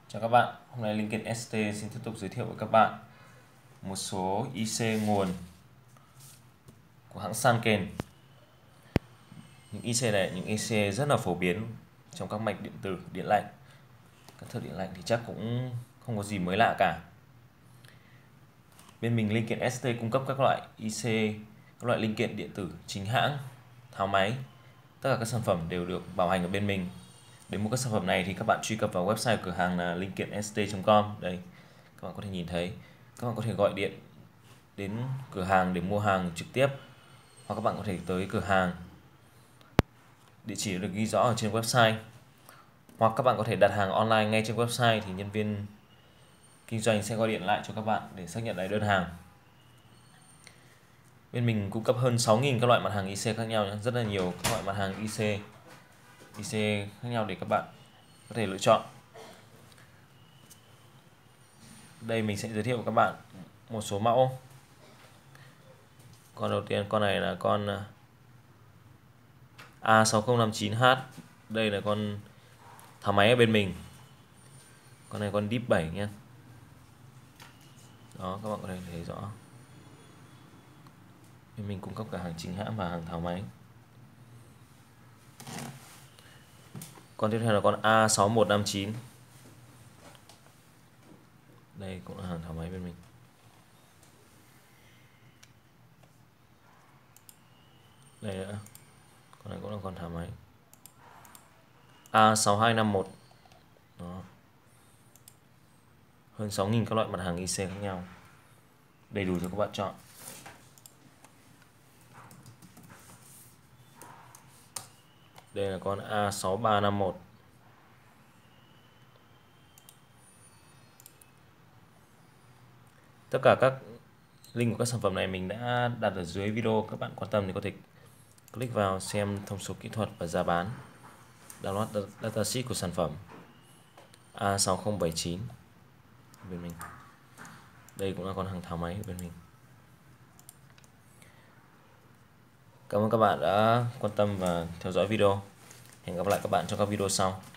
Chào các bạn, hôm nay Linh Kiện ST xin tiếp tục giới thiệu với các bạn một số IC nguồn của hãng Sanken. Những IC này, những IC rất là phổ biến trong các mạch điện tử, điện lạnh. Các thợ điện lạnh thì chắc cũng không có gì mới lạ cả. Bên mình Linh Kiện ST cung cấp các loại IC, các loại linh kiện điện tử chính hãng, tháo máy. Tất cả các sản phẩm đều được bảo hành ở bên mình. Để mua các sản phẩm này thì các bạn truy cập vào website cửa hàng là linkedinst.com. Đây, các bạn có thể nhìn thấy. Các bạn có thể gọi điện đến cửa hàng để mua hàng trực tiếp, hoặc các bạn có thể tới cửa hàng, địa chỉ được ghi rõ ở trên website, hoặc các bạn có thể đặt hàng online ngay trên website thì nhân viên kinh doanh sẽ gọi điện lại cho các bạn để xác nhận lại đơn hàng. Bên mình cung cấp hơn 6.000 các loại mặt hàng IC khác nhau nhé, rất là nhiều các loại mặt hàng IC khác nhau để các bạn có thể lựa chọn. Đây mình sẽ giới thiệu với các bạn một số mẫu. Con đầu tiên, con này là con A6059H. Đây là con tháo máy ở bên mình. Con này con DIP 7 nhé. Đó, các bạn có thể thấy rõ. Bên mình cung cấp cả hàng chính hãng và hàng tháo máy. Con tiếp theo là con A6159. Đây cũng là hàng tháo máy bên mình. Đây nữa. Con này cũng là con tháo máy. A6251. Đó. Hơn 6.000 các loại mặt hàng IC khác nhau. Đầy đủ cho các bạn chọn. Đây là con A6351. Tất cả các link của các sản phẩm này mình đã đặt ở dưới video, các bạn quan tâm thì có thể click vào xem thông số kỹ thuật và giá bán, download datasheet của sản phẩm A6079 bên mình. Đây cũng là con hàng tháo máy bên mình. Cảm ơn các bạn đã quan tâm và theo dõi video. Hẹn gặp lại các bạn trong các video sau.